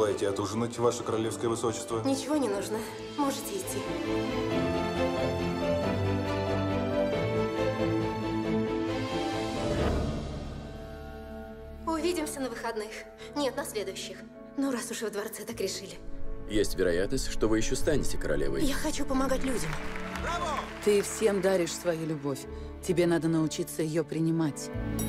желаете отужинать, ваше королевское высочество? Ничего не нужно. Можете идти. Увидимся на выходных. Нет, на следующих. Ну, раз уж вы в дворце так решили. Есть вероятность, что вы еще станете королевой. Я хочу помогать людям. Ты всем даришь свою любовь. Тебе надо научиться ее принимать.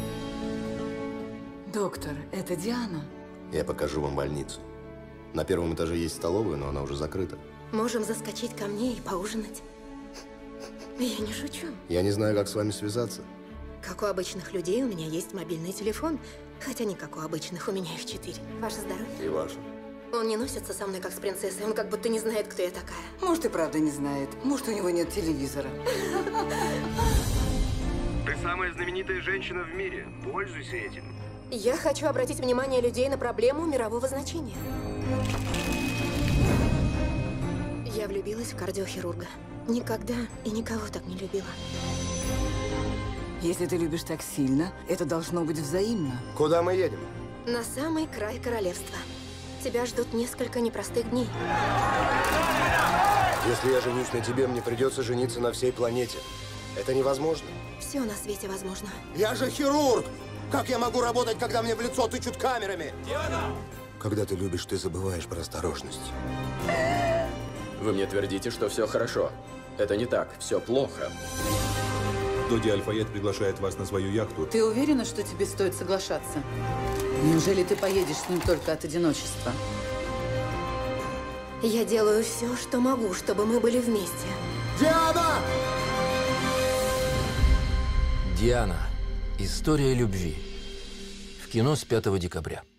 Доктор, это Диана. Я покажу вам больницу. На первом этаже есть столовая, но она уже закрыта. Можем заскочить ко мне и поужинать. Я не шучу. Я не знаю, как с вами связаться. Как у обычных людей, у меня есть мобильный телефон. Хотя не как у обычных, у меня их 4. Ваше здоровье. И ваше. Он не носится со мной, как с принцессой. Он как будто не знает, кто я такая. Может, и правда не знает. Может, у него нет телевизора. Ты самая знаменитая женщина в мире. Пользуйся этим. Я хочу обратить внимание людей на проблему мирового значения. Я влюбилась в кардиохирурга. Никогда и никого так не любила. Если ты любишь так сильно, это должно быть взаимно. Куда мы едем? На самый край королевства. Тебя ждут несколько непростых дней. Если я женюсь на тебе, мне придется жениться на всей планете. Это невозможно. Все на свете возможно. Я же хирург! Как я могу работать, когда мне в лицо тычут камерами? Когда ты любишь, ты забываешь про осторожность. Вы мне твердите, что все хорошо. Это не так, все плохо. Доди Аль-Фаед приглашает вас на свою яхту. Ты уверена, что тебе стоит соглашаться? Неужели ты поедешь с ним только от одиночества? Я делаю все, что могу, чтобы мы были вместе. Диана! Диана. История любви. В кино с 5 декабря.